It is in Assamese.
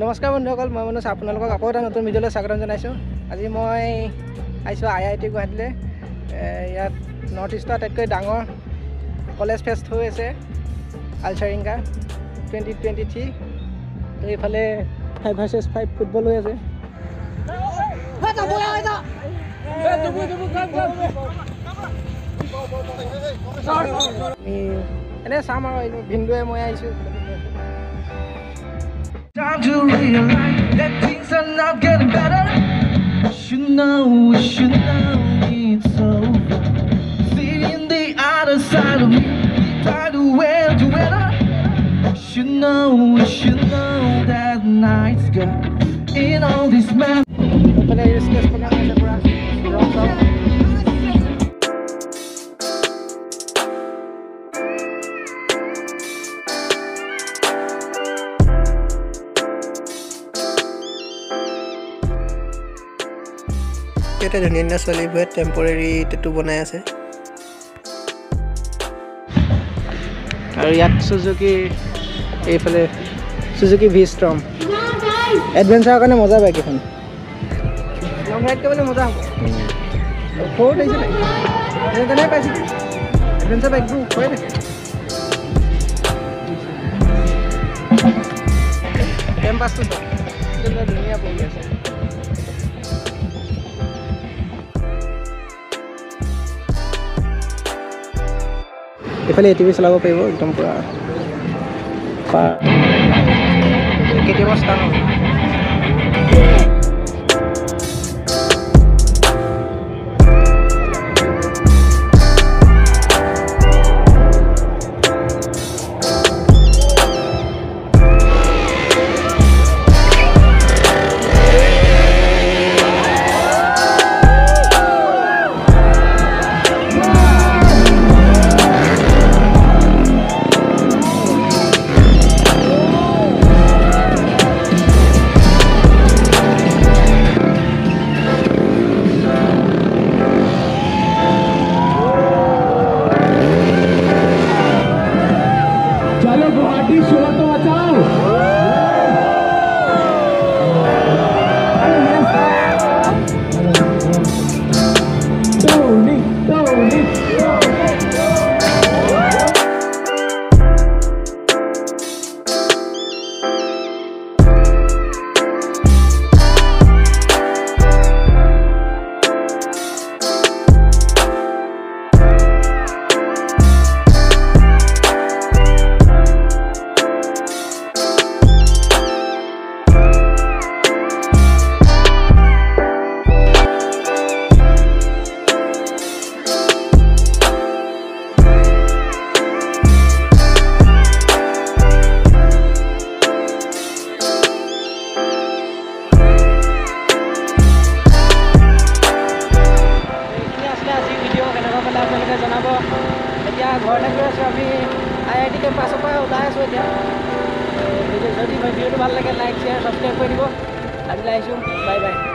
নমস্কাৰ বন্ধুসকল, মই মনোজ আপোনালোকক আকৌ এটা নতুন ভিডিঅ'লৈ স্বাগতম জনাইছোঁ। আজি মই আহিছোঁ IIT গুৱাহাটীলৈ। ইয়াত নৰ্থ ইষ্টৰ আটাইতকৈ ডাঙৰ কলেজ ফেষ্ট হৈ আছে ALCERINGA 2023। তো এইফালে 5 vs 5 ফুটবল হৈ আছে। এনে চাম আৰু ভিন্দুৱে মই আহিছোঁ। Time to realize that things are not getting better. You know it's over. Seeing the other side of me, try to wear together. You know that night's gone in all this man. এটা ধুনীয়া ছোৱালীবোৰে টেম্পৰেৰী টেটু বনাই আছে। আৰু ইয়াত সুজুকি, এইফালে সুজুকি ভি ষ্ট্ৰম এডভেঞ্চাৰৰ কাৰণে মজা বাইক এখন। লং ৰাইড কৰিবলৈ মজা হ'ব। সৰু দেখিছে নাই, তেনেকৈ পাইছিলোঁ এডভেঞ্চাৰ বাইকবোৰ হৈ থাকে। কেম্পাছটো ধুনীয়া পৰি আছে। এইফালে ATV চলাব পাৰিব একদম পুৰা কেতিয়াবা ষ্টাৰ্ট হ'ব। गुवाहाटी शोर तो बचाओ। জনাব। এতিয়া ঘৰলৈ গৈ আছোঁ, আমি IIT কেম্পাছৰ পৰা ওলাই আছোঁ। এতিয়া যদি ভিডিঅ'টো ভাল লাগে লাইক শ্বেয়াৰ ছাবস্ক্ৰাইব কৰি দিব। আজিলৈ আহিছোঁ, বাই বাই।